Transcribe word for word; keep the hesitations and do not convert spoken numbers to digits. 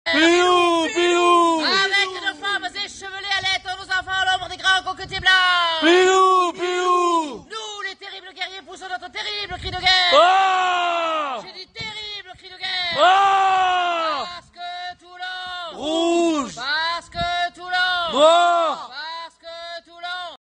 Pilou, Pilou. Avec nos femmes échevelées allaitent nos enfants à l'ombre des grands cocotiers blancs. Pilou, Pilou. Nous, les terribles guerriers, poussons notre terrible cri de guerre. Ah! J'ai dit terrible cri de guerre. Ah! Parce que Toulon. Rouge. Parce que Toulon. Noir.